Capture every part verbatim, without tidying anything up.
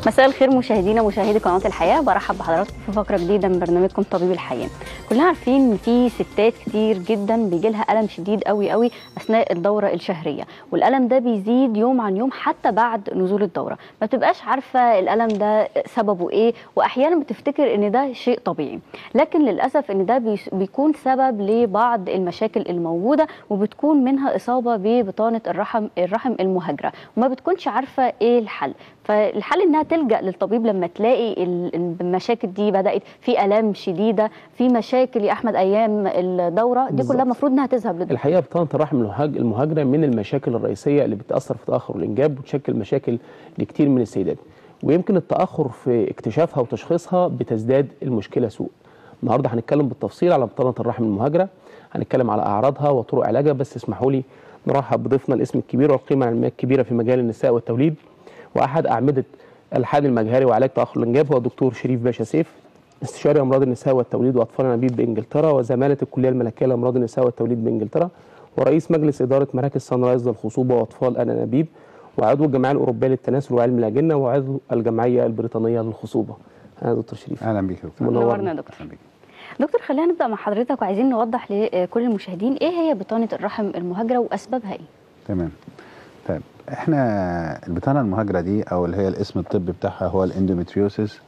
مساء الخير مشاهدينا مشاهدي قناه الحياه، برحب بحضراتكم في فقره جديده من برنامجكم طبيب الحياه. كلنا عارفين ان في ستات كتير جدا بيجي لها الم شديد قوي قوي اثناء الدوره الشهريه، والالم ده بيزيد يوم عن يوم حتى بعد نزول الدوره، ما بتبقاش عارفه الالم ده سببه ايه، واحيانا بتفتكر ان ده شيء طبيعي، لكن للاسف ان ده بيكون سبب لبعض المشاكل الموجوده، وبتكون منها اصابه ببطانه الرحم الرحم المهاجره، وما بتكونش عارفه ايه الحل. فالحل انها تلجأ للطبيب لما تلاقي المشاكل دي بدأت في آلام شديدة، في مشاكل يا احمد ايام الدورة دي كلها المفروض انها تذهب للدكتور. الحقيقه بطانه الرحم المهاجره من المشاكل الرئيسيه اللي بتاثر في تاخر الانجاب وتشكل مشاكل لكتير من السيدات، ويمكن التاخر في اكتشافها وتشخيصها بتزداد المشكله سوء. النهارده هنتكلم بالتفصيل على بطانه الرحم المهاجره، هنتكلم على اعراضها وطرق علاجها، بس اسمحوا لي نرحب بضيفنا الاسم الكبير والقيمه العلميه الكبيره في مجال النساء والتوليد، واحد اعمده الحاد المجهري وعلاج تاخر الانجاب هو الدكتور شريف باشا سيف، استشاري امراض النساء والتوليد واطفال انابيب بانجلترا، وزماله الكليه الملكيه لامراض النساء والتوليد بانجلترا، ورئيس مجلس اداره مراكز سان رايز للخصوبه واطفال الانابيب، وعضو الجمعيه الاوروبيه للتناسل وعلم الاجنه، وعضو الجمعيه البريطانيه للخصوبه. اهلا دكتور شريف. اهلا بيك يا دكتور. منورنا يا دكتور. دكتور خلينا نبدا مع حضرتك، وعايزين نوضح لكل المشاهدين ايه هي بطانه الرحم المهاجره واسبابها ايه؟ تمام. طيب احنا البطانه المهاجره دي او اللي هي الاسم الطبي بتاعها هو الاندوميتريوسيس،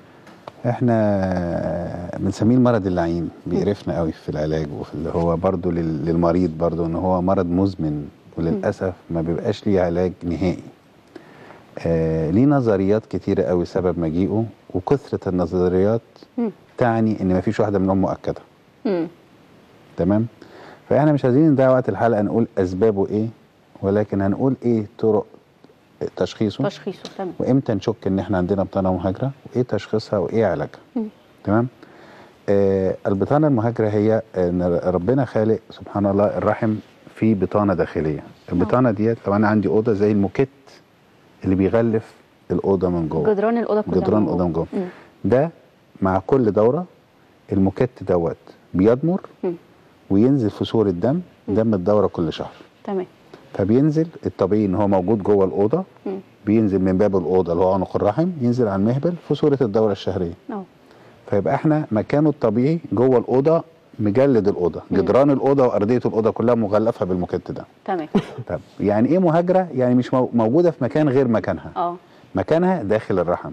احنا بنسميه المرض اللعين، بيقرفنا قوي في العلاج، وفي اللي هو برضو للمريض برضو ان هو مرض مزمن، وللاسف ما بيبقاش ليه علاج نهائي. آه ليه نظريات كتيره قوي سبب مجيئه، وكثره النظريات م. تعني ان ما فيش واحده منهم مؤكده. م. تمام. فاحنا مش عايزين نضيع وقت الحلقه نقول اسبابه ايه، ولكن هنقول ايه طرق تشخيصه تشخيصه تمام، وامتى نشك ان احنا عندنا بطانه مهاجره، وايه تشخيصها وايه علاجها. تمام. آه البطانه المهاجره هي ان ربنا خالق سبحان الله الرحم في بطانه داخليه. البطانه ديت لو انا عندي اوضه زي الموكيت اللي بيغلف الاوضه من جوه، جدران الاوضه كلها، جدران الاوضه من جوه، ده مع كل دوره الموكيت دوت بيضمر م. وينزل في صوره دم، دم الدوره كل شهر. تمام. فبينزل الطبيعي ان هو موجود جوه الاوضه، م. بينزل من باب الاوضه اللي هو عنق الرحم، ينزل على المهبل في صوره الدوره الشهريه. أوه. فيبقى احنا مكانه الطبيعي جوه الاوضه، مجلد الاوضه، م. جدران الاوضه وارضيه الاوضه كلها مغلفه بالموكيت ده. تمام. طب يعني ايه مهاجره؟ يعني مش موجوده في مكان غير مكانها. اه مكانها داخل الرحم.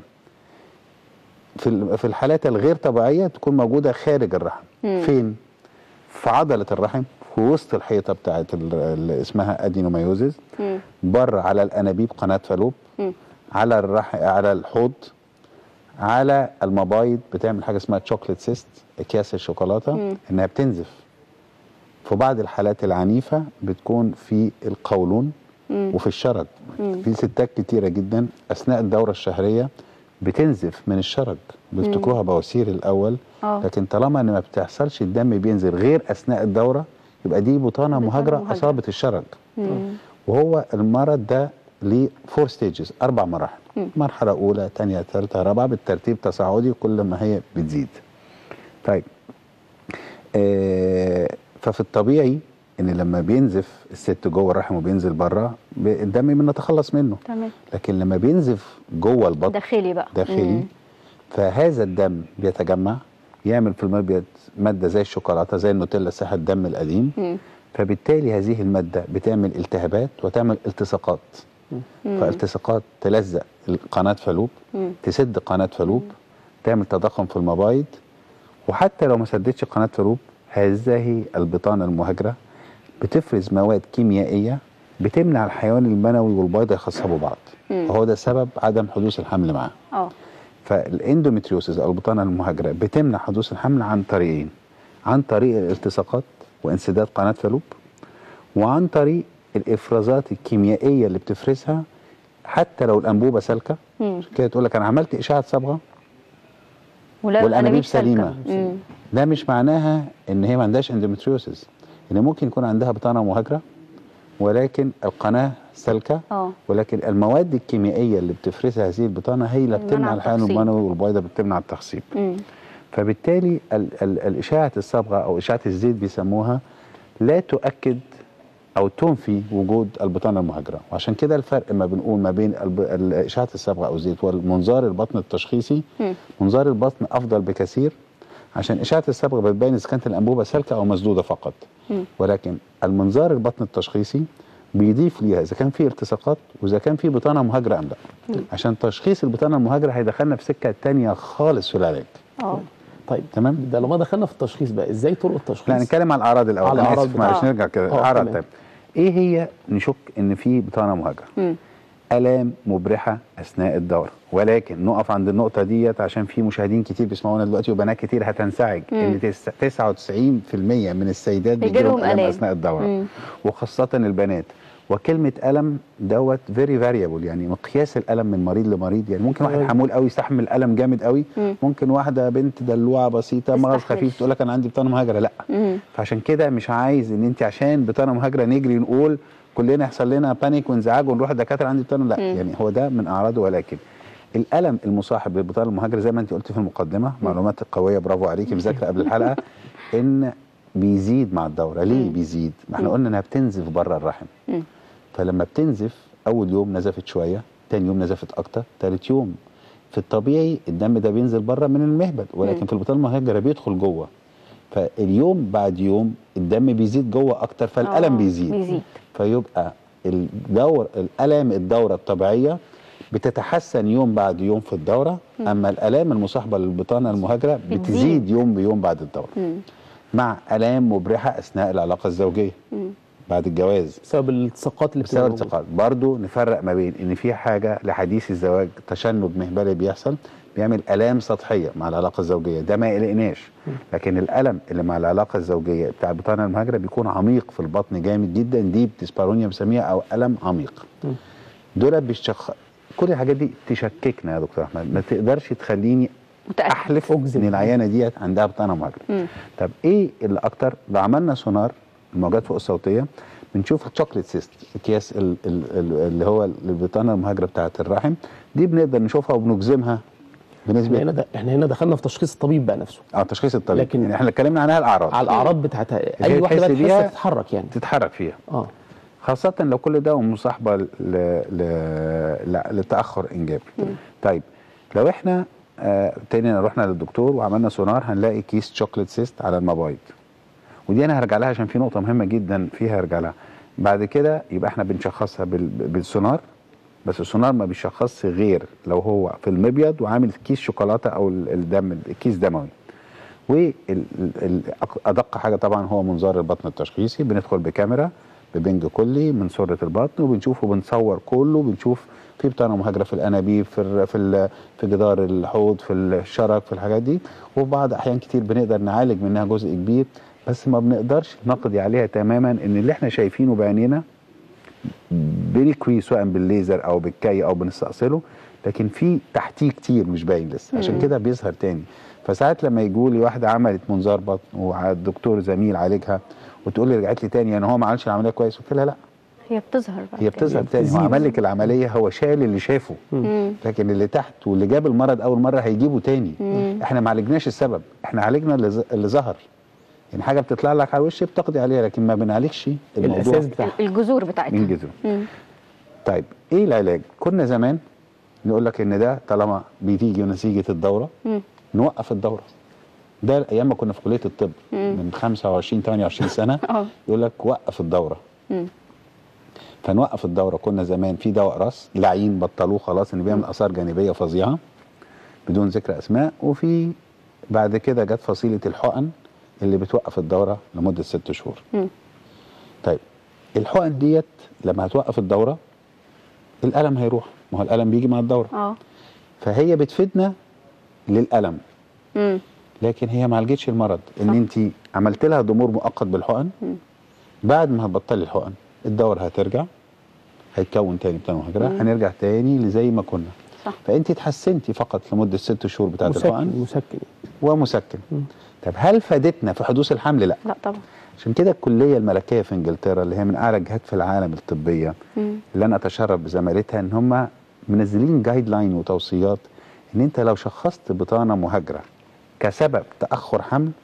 في في الحالات الغير طبيعيه تكون موجوده خارج الرحم. م. فين؟ في عضله الرحم، في وسط الحيطه بتاعت اللي اسمها ادينومايوزيس، بره على الانابيب قناه فالوب، م. على الرح... على الحوض، على المبايض، بتعمل حاجه اسمها تشوكلت سيست، اكياس الشوكولاته، م. انها بتنزف. في بعض الحالات العنيفه بتكون في القولون م. وفي الشرج. م. في ستات كتيره جدا اثناء الدوره الشهريه بتنزف من الشرج، بيفتكروها بواسير الاول، أوه. لكن طالما ان ما بتحصلش الدم بينزل غير اثناء الدوره، يبقى دي بطانه مهاجره اصابت الشرج. مم. وهو المرض ده ليه فور ستيجز، اربع مراحل. مم. مرحله اولى، ثانيه، ثالثه، رابعه، بالترتيب تصاعدي كل ما هي بتزيد. طيب آه ففي الطبيعي ان لما بينزف الست جوه الرحم وبينزل بره، الدم بنتخلص منه. تمام. لكن لما بينزف جوه البطن داخلي بقى داخلي مم. فهذا الدم بيتجمع، يعمل في المبيض ماده زي الشوكولاته، زي النوتيلا، ساحه الدم القديم. مم. فبالتالي هذه الماده بتعمل التهابات وتعمل التصاقات. مم. فالتصاقات تلزق قناه فالوب، مم. تسد قناه فالوب، مم. تعمل تضخم في المبايض. وحتى لو ما سدتش قناه فالوب، هذه البطانه المهاجره بتفرز مواد كيميائيه بتمنع الحيوان المنوي والبيضه يخصبوا بعض، وهو ده سبب عدم حدوث الحمل معاه. اه فالاندوميتريوسيس او البطانه المهاجره بتمنع حدوث الحمل عن طريقين: عن طريق الالتصاقات وانسداد قناه فالوب، وعن طريق الافرازات الكيميائيه اللي بتفرزها حتى لو الانبوبه سالكه. كده تقول لك انا عملت اشعه صبغه والانابيب سليمه، ده مش معناها ان هي ما عندهاش اندوميتريوسيس، ان ممكن يكون عندها بطانه مهاجره ولكن القناه سالكه، أوه. ولكن المواد الكيميائيه اللي بتفرزها هذه البطانه هي اللي بتمنع الحيوان المنوي والبيضه، بتمنع التخصيب. مم. فبالتالي ال ال الاشعه الصبغه او اشعه الزيت بيسموها لا تؤكد او تنفي وجود البطانه المهاجره. وعشان كده الفرق ما بنقول ما بين اشعه الصبغه او الزيت والمنظار البطن التشخيصي، م. منظار البطن افضل بكثير، عشان اشعه الصبغه بتبين اذا كانت الانبوبه سالكه او مسدوده فقط، م. ولكن المنظار البطن التشخيصي بيضيف ليها اذا كان في التصاقات واذا كان في بطانه مهاجره ام لا، م. عشان تشخيص البطانه المهاجره هيدخلنا في سكه ثانيه خالص في العلاج. اه طيب تمام. ده لما دخلنا في التشخيص بقى ازاي طرق التشخيص؟ لا نتكلم على الاعراض الاول. على الاعراض معلش نرجع كده الاعراض. طيب ايه هي نشك ان في بطانه مهاجره؟ م. الام مبرحه اثناء الدوره، ولكن نقف عند النقطه ديت عشان في مشاهدين كتير بيسمعونا دلوقتي وبنات كتير هتنزعج ان تسعة وتسعين في المية من السيدات بيجيلهم الام اثناء الدوره، م. وخاصه البنات. وكلمه الم دوت فيري فاريبل، يعني مقياس الالم من مريض لمريض. يعني ممكن واحد حمول قوي يستحمل الم جامد قوي، م. ممكن واحده بنت دلوعه بسيطه مغص خفيف تقول لك انا عندي بطانه مهاجره، لا. م. فعشان كده مش عايز ان انت عشان بطانه مهاجره نجري نقول كلنا يحصل لنا بانيك وانزعاج ونروح الدكاتره عندي بطانه، لا. م. يعني هو ده من اعراضه. ولكن الالم المصاحب للبطانه المهاجره زي ما انت قلت في المقدمه، م. معلومات قويه، برافو عليكي، مذاكره قبل الحلقه، ان بيزيد مع الدوره. ليه م. بيزيد؟ ما احنا قلنا انها بتنزف بره الرحم، م. فلما بتنزف اول يوم نزفت شويه، ثاني يوم نزفت اكتر، ثالث يوم في الطبيعي الدم ده بينزل بره من المهبل، ولكن م. في البطانه المهاجره بيدخل جوه، فاليوم بعد يوم الدم بيزيد جوه اكتر، فالالم بيزيد. بيزيد فيبقى الدور الالام الدوره الطبيعيه بتتحسن يوم بعد يوم في الدوره، م. اما الالام المصاحبه للبطانه المهاجره بتزيد يوم بيوم بعد الدوره، م. مع الام مبرحه اثناء العلاقه الزوجيه، م. بعد الجواز بسبب الالتصاقات اللي بسبب الالتصاقات. برضه نفرق ما بين ان في حاجه لحديث الزواج تشنج مهبلي بيحصل بيعمل الام سطحيه مع العلاقه الزوجيه، ده ما يقلقناش، لكن الالم اللي مع العلاقه الزوجيه بتاع البطانه المهاجره بيكون عميق في البطن جامد جدا، دي ديسبارونيا بنسميها او الم عميق. دول بيشخ كل الحاجات دي تشككنا يا دكتور احمد، ما تقدرش تخليني احلف ان العيانه ديت عندها بطانه مهاجره. طب ايه اللي اكتر؟ لو عملنا سونار الموجات فوق الصوتيه بنشوف الشوكليت سيست، اكياس اللي هو البطانه المهاجره بتاعه الرحم، دي بنقدر نشوفها وبنجزمها بنسبه. احنا هنا احنا هنا دخلنا في تشخيص الطبيب بقى نفسه. اه تشخيص الطبيب، لكن يعني احنا اتكلمنا عنها الاعراض، على الاعراض بتاعتها اي واحده بقى تحس تتحرك، يعني تتحرك فيها، اه خاصه لو كل ده مصاحبه ل... ل... ل... لتاخر انجاب. طيب لو احنا آه تاني رحنا للدكتور وعملنا سونار هنلاقي كيس شوكليت سيست على المبايض، ودي انا هرجع لها عشان في نقطه مهمه جدا فيها هرجع لها بعد كده. يبقى احنا بنشخصها بال... بالسونار، بس السونار ما بيشخصش غير لو هو في المبيض وعامل كيس شوكولاته او الدم كيس دموي. وادق حاجه طبعا هو منظار البطن التشخيصي، بندخل بكاميرا ببنج كلي من سره البطن وبنشوف وبنصور كله، بنشوف في بطانه مهاجره في الانابيب، في في في جدار الحوض، في الشرج، في الحاجات دي. وفي بعض احيان كتير بنقدر نعالج منها جزء كبير، بس ما بنقدرش نقضي عليها تماما. ان اللي احنا شايفينه بعينينا بنكوي سواء بالليزر او بالكي او بنستأصله، لكن في تحتيه كتير مش باين لسه، عشان كده بيظهر تاني. فساعات لما يجوا لي واحده عملت منظار بطن والدكتور زميل عالجها وتقول لي رجعت لي تاني يعني هو ما عملش العمليه كويس، قلت لها لا، هي بتظهر بقى هي بتظهر تاني. هو عمل لك العمليه، هو شال اللي شافه، مم. لكن اللي تحت واللي جاب المرض اول مره هيجيبه تاني. مم. احنا ما عالجناش السبب، احنا عالجنا اللي, اللي ظهر. يعني حاجه بتطلع لك على الوش بتقضي عليها، لكن ما بنعالجش الموضوع الاساس بتاعها، الجذور بتاعتها، من جذور. طيب ايه العلاج؟ كنا زمان نقول لك ان ده طالما بتيجي نتيجه الدوره مم. نوقف الدوره. ده ايام ما كنا في كليه الطب مم. من خمسة وعشرين ثمانية وعشرين سنه يقول لك وقف الدوره. مم. فنوقف الدوره. كنا زمان في دواء راس لعين بطلوه خلاص، ان بيعمل اثار جانبيه فظيعه بدون ذكر اسماء. وفي بعد كده جت فصيله الحقن اللي بتوقف الدوره لمده ست شهور. مم. طيب الحقن ديت لما هتوقف الدوره الالم هيروح، ما هو الالم بيجي مع الدوره. اه فهي بتفيدنا للالم. مم. لكن هي ما عالجتش المرض. ان انت عملت لها ضمور مؤقت بالحقن، مم. بعد ما هتبطلي الحقن الدوره هترجع، هيتكون تاني بتاع مهاجره، هنرجع تاني لزي ما كنا. صح. فانت اتحسنتي فقط لمده ست شهور بتاعه الحقن. مسكن ومسكن. مم. طب هل فادتنا في حدوث الحمل؟ لا. لا طبعا. عشان كده الكليه الملكيه في انجلترا اللي هي من اعلى الجهات في العالم الطبيه، مم. اللي انا اتشرف بزمالتها، ان هم منزلين جايد لاين وتوصيات ان انت لو شخصت بطانه مهاجره كسبب تاخر حمل، مم.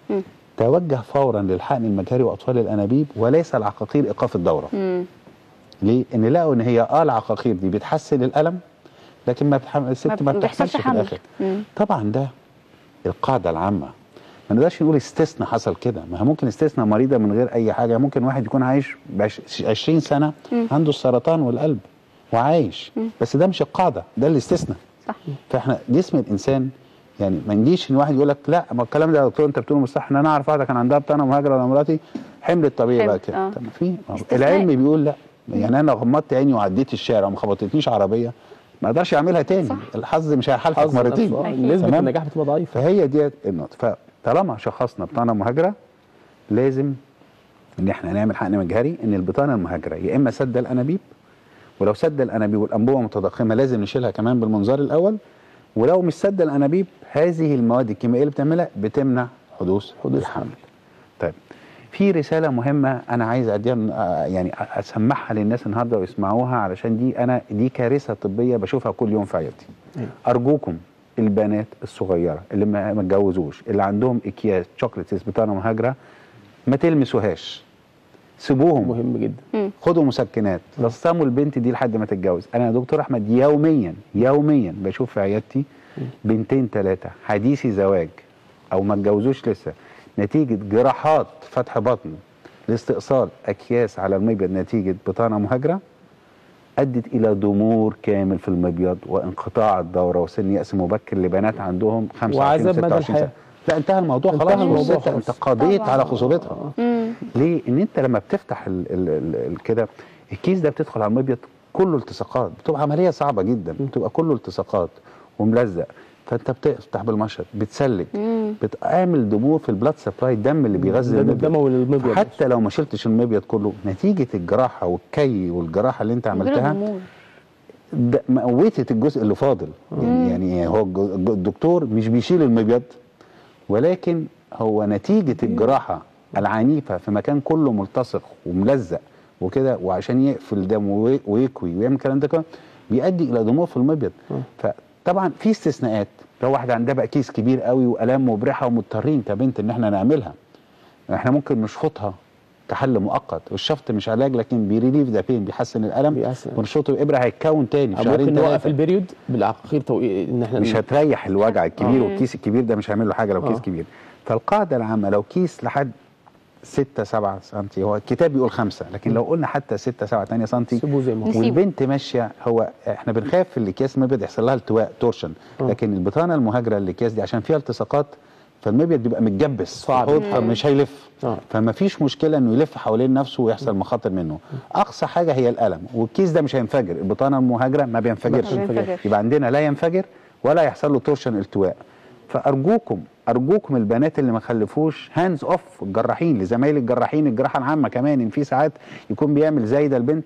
توجه فورا للحقن المجهري واطفال الانابيب وليس العقاقير ايقاف الدوره. مم. ليه؟ ان لقوا ان هي اه العقاقير دي بتحسن الالم لكن ما بتحمل الست ما بتحصلش في الاخر. مم. طبعا ده القاعده العامه، ما نقدرش نقول استثناء حصل كده، ما ممكن استثناء مريضه من غير اي حاجه، ممكن واحد يكون عايش عشرين سنه مم. عنده السرطان والقلب وعايش، مم. بس ده مش القاعده، ده الاستثناء. صح. فاحنا جسم الانسان يعني ما نجيش ان واحد يقول لك لا ما الكلام ده يا دكتور انت بتقوله مش صح، ان انا اعرف واحده كان عندها بطانه مهاجره ولا مراتي حمل الطبيعي بقى كده. آه. طب في العلم بيقول لا، يعني انا لو غمضت عيني وعديت الشارع وما خبطتنيش عربيه ما اقدرش اعملها تاني. صح. الحظ مش هيحالفك مرتين، نسبه النجاح بتبقى ضعيفه. فهي ديت النقطه. فطالما شخصنا بطانه مهاجره لازم ان احنا نعمل حقن مجهري، ان البطانه المهاجره يا اما سد الانابيب، ولو سد الانابيب والانبوبه متضخمه لازم نشيلها كمان بالمنظار الاول، ولو مش سد الانابيب هذه المواد الكيميائيه اللي بتعملها بتمنع حدوث حدوث الحمل. طيب في رساله مهمه انا عايز اديها يعني اسمعها للناس النهارده ويسمعوها، علشان دي انا دي كارثه طبيه بشوفها كل يوم في عيادتي. ارجوكم البنات الصغيره اللي ما اتجوزوش اللي عندهم اكياس شوكليتس بطانه مهاجره ما تلمسوهاش، سيبوهم. مهم جدا. خدوا مسكنات، رسموا البنت دي لحد ما تتجوز. انا يا دكتور احمد يوميا يوميا بشوف في عيادتي بنتين ثلاثه حديثي زواج او ما اتجوزوش لسه نتيجه جراحات فتح بطن لاستئصال اكياس على المبيض نتيجه بطانه مهاجره ادت الى ضمور كامل في المبيض وانقطاع الدوره وسن يأس مبكر لبنات عندهم خمسة وعشرين ستة وعشرين سنه. لا انتهى الموضوع خلاص. انتهى الموضوع خلاص. انت قضيت على خصوبتها. مم. ليه؟ ان انت لما بتفتح ال ال ال كده الكيس ده بتدخل على المبيض كله التصاقات، بتبقى عمليه صعبه جدا، بتبقى كله التصاقات وملزق، فانت بتفتح بالمشرط بتسلك، بتعمل ضمور في البلاد سبلاي، الدم اللي بيغذي المبيض. حتى لو ما شلتش المبيض كله نتيجه الجراحه والكي والجراحه اللي انت عملتها موتت الجزء اللي فاضل. يعني, يعني هو الدكتور مش بيشيل المبيض، ولكن هو نتيجه الجراحه العنيفه في مكان كله ملتصق وملزق وكده، وعشان يقفل دم ويكوي ويعمل الكلام ده كده بيؤدي الى ضمور في المبيض. فطبعا في استثناءات، لو واحده عندها بقى كيس كبير قوي والام مبرحه ومضطرين كبنت ان احنا نعملها، احنا ممكن نشفطها كحل مؤقت، والشفط مش علاج لكن بيريليف ذا بين، بيحسن الالم، ونشفطه بابره هيتكون تاني في شهرين ثلاثه. ممكن نوقف البريود بالعقاقير توقيت ان احنا مش هتريح الوجع الكبير. والكيس الكبير ده مش هيعمل له حاجه لو كيس كبير. فالقاعده العامه لو كيس لحد ستة سبعة سنتي، هو الكتاب بيقول خمسة، لكن لو قلنا حتى ستة سبعة ثمانية سنتي سيبوه زي ما هو، والبنت ماشيه، هو احنا بنخاف في الاكياس المبيض يحصل لها التواء تورشن، لكن البطانه المهاجره الاكياس دي عشان فيها التصاقات فالمبيض بيبقى متجبس صعب مش هيلف. أوه. فما فيش مشكله انه يلف حوالين نفسه ويحصل مخاطر منه. اقصى حاجه هي الالم، والكيس ده مش هينفجر، البطانه المهاجره ما بينفجرش، يبقى عندنا لا ينفجر ولا يحصل له تورشن التواء. فارجوكم ارجوكم البنات اللي ما خلفوش هاندز اوف الجراحين، لزمايل الجراحين الجراحه العامه كمان، ان في ساعات يكون بيعمل زايده البنت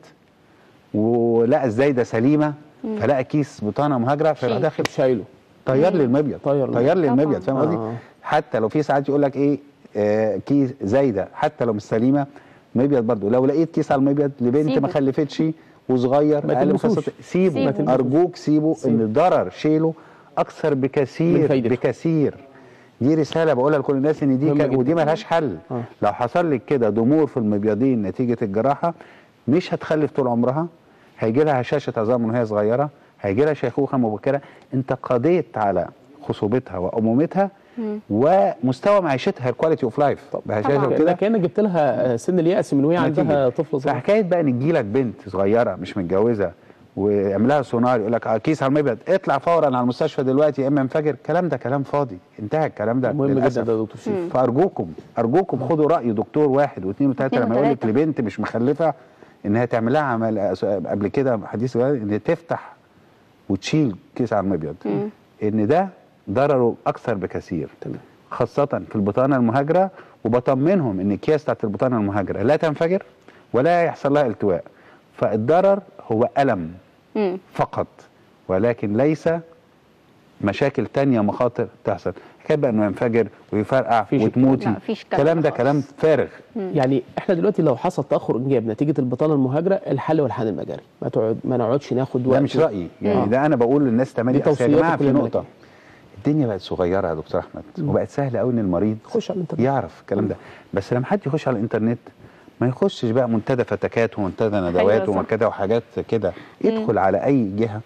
ولقى الزايده سليمه فلقى كيس بطانه مهاجره فيروح داخل شايله طير لي المبيض، طير, طير لي المبيض. فاهم قصدي؟ آه. حتى لو في ساعات يقول لك ايه آه كيس زايده حتى لو مش سليمه مبيض برضه، لو لقيت كيس على المبيض لبنت سيبه. ما خلفتش وصغير اقل من خمسة سيبه, سيبه. ارجوك سيبه, سيبه. ان الضرر شيله اكثر بكثير بكثير. دي رساله بقولها لكل الناس ان دي ك... ودي مالهاش حل. آه. لو حصل لك كده ضمور في المبيضين نتيجه الجراحه مش هتخلف طول عمرها، هيجي لها هشاشه عظام وهي صغيره، هيجي لها شيخوخه مبكره. انت قضيت على خصوبتها وامومتها ومستوى معيشتها الكواليتي اوف لايف كده، كانك جبت لها سن اليأس من وهي عندها طفل صغير. فحكايه بقى ان تجي لك بنت صغيره مش متجوزه ويعملها سونار يقول لك كيس على المبيض اطلع فورا على المستشفى دلوقتي يا اما انفجر، الكلام ده كلام فاضي، انتهى الكلام ده مهم جدا ده دكتور سيف. فارجوكم ارجوكم خدوا راي دكتور واحد واثنين وثلاثه لما يقول لك لبنت مش مخلفه انها تعمل لها عمل قبل كده حديث ان تفتح وتشيل كيس على المبيض، ان ده ضرره اكثر بكثير. تمام. خاصه في البطانه المهاجره، وبطمنهم ان الكيس بتاعت البطانه المهاجره لا تنفجر ولا يحصل لها التواء، فالضرر هو الم مم. فقط، ولكن ليس مشاكل تانية مخاطر تحصل. حكايه بقى انه ينفجر ويفرقع وتموتي، الكلام ده كلام فارغ. مم. يعني احنا دلوقتي لو حصل تاخر انجاب نتيجه البطانه المهاجره، الحل هو الحقن المجاري، ما تقعد ما نقعدش ناخد وقت. ده مش رايي يعني، آه. ده انا بقول للناس تمانية. يا جماعه في نقطه، الدنيا بقت صغيره يا دكتور احمد، وبقت سهله قوي ان المريض يخش على الانترنت يعرف الكلام ده. بس لما حد يخش على الانترنت ما يخشش بقى منتدى فتكات ومنتدى ندوات أيوة ومنتدى وحاجات كده، يدخل على اي جهه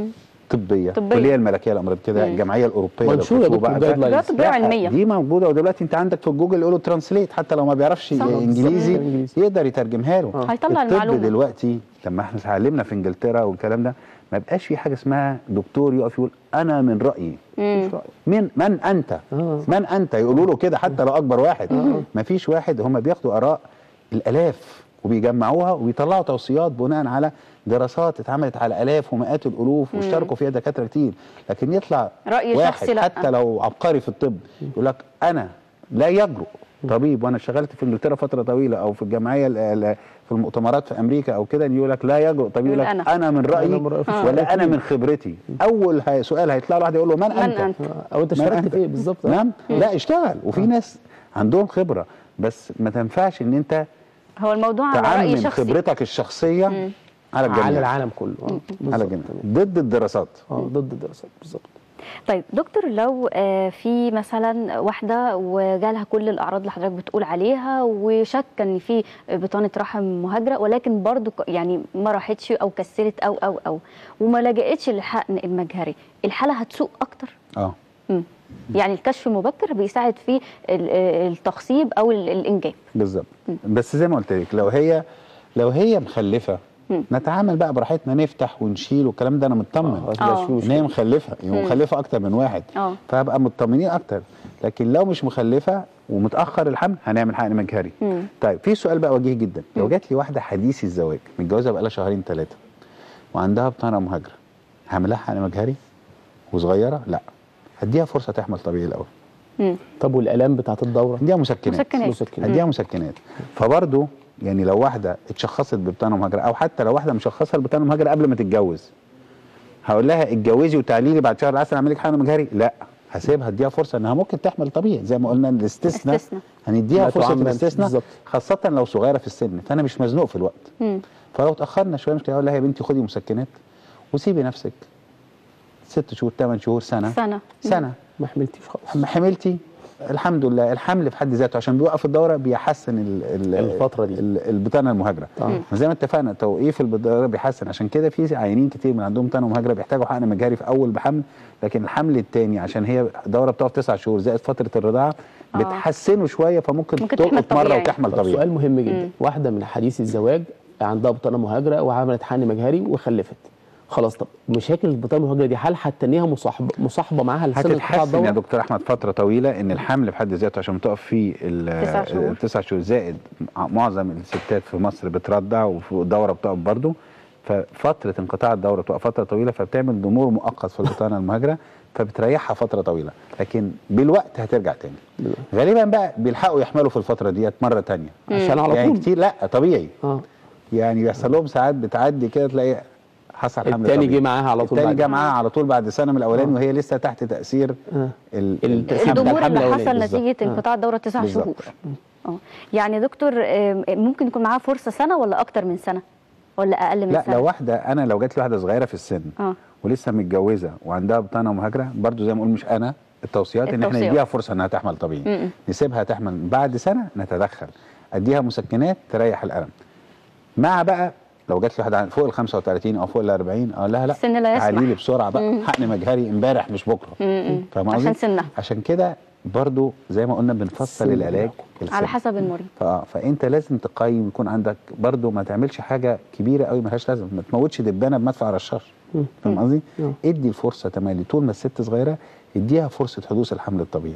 طبيه، طبية. كليه الملكيه الامراض كده، الجمعيه الاوروبيه منشورة للخصوبة دكتور بقى. جايد لاينز. طبية علمية. دي موجوده، ودلوقتي انت عندك في جوجل يقولوا ترانسليت، حتى لو ما بيعرفش صح. انجليزي إنجليزي. يقدر يترجمها له. آه. هيطلع الطب المعلومة. دلوقتي لما احنا اتعلمنا في انجلترا والكلام ده، ما بقاش في حاجه اسمها دكتور يقف يقول انا من رايي. من من انت؟ آه. من انت؟ يقولوا له كده حتى لو اكبر واحد. ما فيش واحد، هم بياخدوا اراء الالاف وبيجمعوها ويطلعوا توصيات بناء على دراسات اتعملت على الاف ومئات الالوف واشتركوا فيها دكاتره كتير. لكن يطلع رأي واحد شخصي لا. حتى لو عبقري في الطب يقول لك انا لا يجرؤ طبيب، وانا اشتغلت في انجلترا فتره طويله او في الجمعيه ال- ال- في المؤتمرات في امريكا او كده، يقول لك لا يجرؤ طبيب، يقول لك أنا. انا من رايي أنا من رأيي في الشغل. ولا انا من خبرتي. اول هي- سؤال هيطلع له واحد يقول له من, من انت؟ أنت؟ او انت من اشتركت أنت؟ في ايه بالظبط؟ نعم. لا اشتغل، وفي ناس عندهم خبره، بس ما تنفعش ان انت هو الموضوع على رأي تعمم شخصي. خبرتك الشخصيه على الجميع، على العالم كله. اه على بالظبط. الجميع تمام. ضد الدراسات. اه ضد الدراسات بالظبط. طيب دكتور، لو آه، في مثلا واحده وجالها كل الاعراض اللي حضرتك بتقول عليها وشك ان في بطانه رحم مهاجره، ولكن برضو ك- يعني ما راحتش او كسلت او او او وما لجأتش للحقن المجهري، الحاله هتسوء اكتر؟ اه مم. يعني الكشف المبكر بيساعد في ال- التخصيب او ال- الانجاب. بالظبط. بس زي ما قلت لك، لو هي لو هي مخلفه نتعامل بقى براحتنا، نفتح ونشيل والكلام ده، انا مطمن آه، آه. مش في ان هي مشكلة. مخلفه، هي مخلفه اكتر من واحد، آه. فهبقى مطمنين اكتر. لكن لو مش مخلفه ومتاخر الحمل هنعمل حقن مجهري. طيب في سؤال بقى وجيه جدا، لو جات لي واحده حديث الزواج متجوزه بقى لها شهرين ثلاثه وعندها بطانه مهاجره، هعمل لها حقن مجهري وصغيره؟ لا، هديها فرصه تحمل طبيعي الاول. مم. طب والالام بتاعت الدوره؟ هديها مسكنات. مسكنات. مسكنات. هديها مسكنات. فبرضه يعني لو واحده اتشخصت ببطانه مهاجره، او حتى لو واحده مشخصه البطانه مهاجره قبل ما تتجوز، هقول لها اتجوزي وتعالي لي بعد شهر العسل اعمل لك حقن مجهري؟ لا، هسيبها، اديها فرصه انها ممكن تحمل طبيعي زي ما قلنا الاستثناء، استثناء. هنديها لا فرصه تعمم. الاستثناء، بالظبط. خاصه لو صغيره في السن، فانا مش مزنوق في الوقت. مم. فلو اتاخرنا شويه مش هقول لها يا بنتي خدي مسكنات وسيبي نفسك ست شهور ثمان شهور سنه سنة. سنه ما حملتيش خالص. ما حملتي الحمد لله. الحمل في حد ذاته عشان بيوقف الدوره بيحسن ال ال الفترة دي. ال البطانه المهاجره. طبعا. زي ما اتفقنا توقيف الدوره بيحسن، عشان كده في عيانين كتير من عندهم بطانه مهاجره بيحتاجوا حقن مجهري في اول بحمل، لكن الحمل الثاني عشان هي دوره بتقف تسع شهور زائد فتره الرضاعه آه. بتحسنه شويه، فممكن, ممكن تحمل تلقط مره طبيعي. وتحمل طب طبيعي. سؤال مهم جدا، واحده من حديث الزواج عندها بطانه مهاجره وعملت حقن مجهري وخلفت، خلاص، طب مشاكل البطانه المهاجره دي هل هتنيها مصاحبه مصاحبه معاها لسن انقطاع هتتحسن الدوره؟ يا دكتور احمد فتره طويله، ان الحمل بحد ذاته عشان تقف فيه ال- تسع شهور. التسع شهور، زائد معظم الستات في مصر بترضع وفي الدوره بتقف برضه، ففتره انقطاع الدوره بتبقى فتره طويله، فبتعمل ضمور مؤقت في البطانه المهاجره، فبتريحها فتره طويله، لكن بالوقت هترجع تاني. غالبا بقى بيلحقوا يحملوا في الفتره ديت مره تانيه، عشان على يعني طول كتير لا طبيعي، اه يعني بيحصل لهم ساعات بتعدي كده تلاقي حصل حمل التاني طبيعي. جه معاها على طول التاني بعد. جه معاها على طول بعد سنه من الاولاني آه. وهي لسه تحت تاثير آه. ال- التأثير بتاع الضمور الحمل اللي الأولاني. حصل بالظبط. نتيجه انقطاع الدوره تسع بالظبط. شهور. اه يعني دكتور، آم، ممكن يكون معاها فرصه سنه ولا اكتر من سنه ولا اقل من لا سنه؟ لو واحده، انا لو جات لي واحده صغيره في السن اه ولسه متجوزه وعندها بطانه مهاجره، برضو زي ما اقول مش انا التوصيات ان احنا التوصيات. نديها فرصه انها تحمل طبيعي. م-م. نسيبها تحمل، بعد سنه نتدخل، اديها مسكنات تريح الالم. مع بقى لو جات لي واحده فوق ال خمسة وثلاثين او فوق ال أربعين اقول لها لا السن لا يسمح. تعالي لي بسرعه بقى، مم. حقن مجهري امبارح مش بكره. م-م. فاهم قصدي؟ عشان سنها. عشان كده برضو زي ما قلنا بنفصل السن العلاج السن. على حسب المريض. فاه فانت لازم تقيم، يكون عندك برضو ما تعملش حاجه كبيره قوي ملهاش لازمه، ما تموتش دبانه بمدفع رشاش. فاهم قصدي؟ ادي الفرصه تملي طول ما الست صغيره، اديها فرصه حدوث الحمل الطبيعي.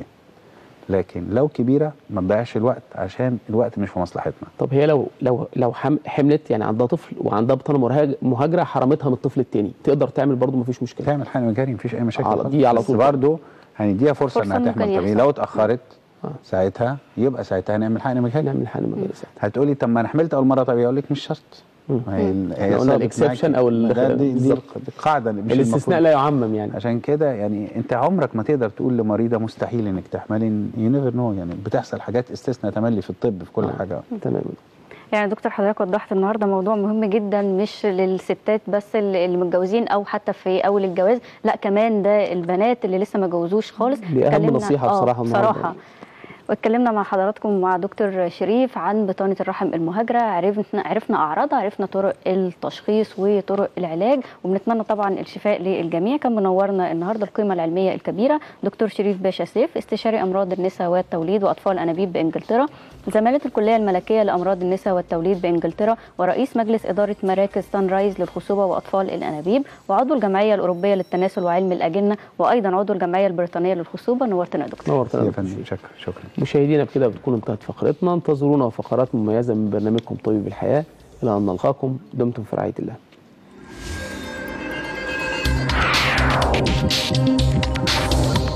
لكن لو كبيره ما تضيعش الوقت، عشان الوقت مش في مصلحتنا. طب هي لو لو لو حم- حملت يعني عندها طفل وعندها بطانه مرهج- مهاجره حرمتها من الطفل الثاني، تقدر تعمل برضه مفيش مشكله؟ تعمل حقن مجهري مفيش اي مشاكل على- خالص. دي على بس طول. برضو هنديها فرصه, فرصة انها ممكن تحمل طبيعي. يحصل. لو اتاخرت آه. ساعتها يبقى ساعتها نعمل حقن مجهري. نعمل حقن مجهري ساعتها. هتقولي طب ما انا حملت اول مره طبيعي، اقول لك مش شرط. مم. ما هي ال- هي احنا قلنا صابت الاكسبشن معاكي. او ال- ده- دي, دي بالظبط. القاعده مش الاستثناء المفروض. لا يعمم يعني. عشان كده يعني انت عمرك ما تقدر تقول لمريضه مستحيل انك تحملي، يو نيفر نو، يعني بتحصل حاجات استثناء تملي في الطب في كل آه. حاجه. تمام. يعني دكتور حضرتك وضحت النهارده موضوع مهم جدا، مش للستات بس اللي متجوزين او حتى في اول الجواز، لا كمان ده البنات اللي لسه ما جوزوش خالص. دي اهم نصيحه بصراحه النهارده. بصراحه واتكلمنا مع حضراتكم ومع دكتور شريف عن بطانة الرحم المهاجرة، عرفنا عرفنا أعراضها، عرفنا طرق التشخيص وطرق العلاج، وبنتمنى طبعا الشفاء للجميع. كان منورنا النهارده القيمة العلمية الكبيرة دكتور شريف باشا سيف، استشاري أمراض النساء والتوليد وأطفال الأنابيب بإنجلترا، زمالة الكلية الملكية لأمراض النساء والتوليد بإنجلترا، ورئيس مجلس إدارة مراكز سان رايز للخصوبة وأطفال الأنابيب، وعضو الجمعية الأوروبية للتناسل وعلم الأجنة، وأيضا عضو الجمعية البريطانية للخصوبة. نورتنا يا دكتور. نورتنا يا فندم. شكرا شكرا. مشاهدينا بكده بتكون انتهت فقرتنا، انتظرونا فقرات مميزة من برنامجكم طبيب الحياة. إلى أن نلقاكم دمتم في رعاية الله.